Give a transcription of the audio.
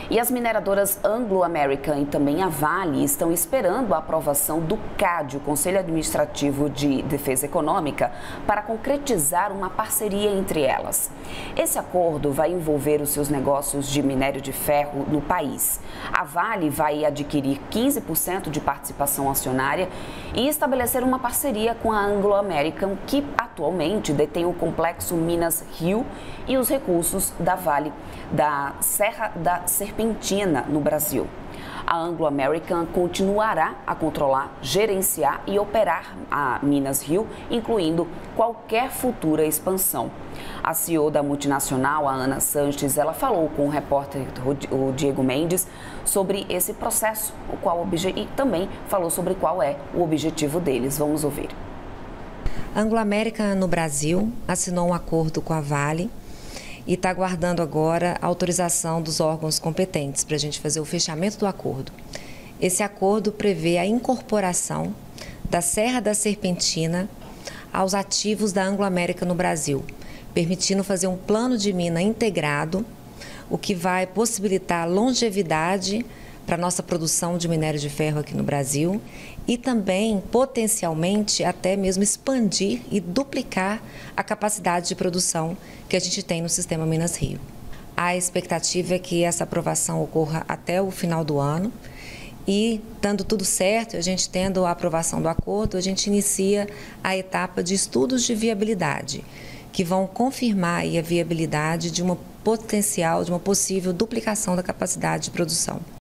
E as mineradoras Anglo American e também a Vale estão esperando a aprovação do CAD, o Conselho Administrativo de Defesa Econômica, para concretizar uma parceria entre elas. Esse acordo vai envolver os seus negócios de minério de ferro no país. A Vale vai adquirir 15% de participação acionária e estabelecer uma parceria com a Anglo American, que atualmente detém o complexo Minas Rio e os recursos da Vale da Serra da Serpentina, no Brasil. A Anglo American continuará a controlar, gerenciar e operar a Minas Rio, incluindo qualquer futura expansão. A CEO da multinacional, a Ana Sanches, ela falou com o repórter o Diego Mendes sobre esse processo, e também falou sobre qual é o objetivo deles. Vamos ouvir. A Anglo American no Brasil assinou um acordo com a Vale e está aguardando agora a autorização dos órgãos competentes para a gente fazer o fechamento do acordo. Esse acordo prevê a incorporação da Serra da Serpentina aos ativos da Anglo American no Brasil, permitindo fazer um plano de mina integrado, o que vai possibilitar longevidade para a nossa produção de minério de ferro aqui no Brasil e também, potencialmente, até mesmo expandir e duplicar a capacidade de produção que a gente tem no sistema Minas Rio. A expectativa é que essa aprovação ocorra até o final do ano e, dando tudo certo, a gente tendo a aprovação do acordo, a gente inicia a etapa de estudos de viabilidade, que vão confirmar aí a viabilidade de uma possível duplicação da capacidade de produção.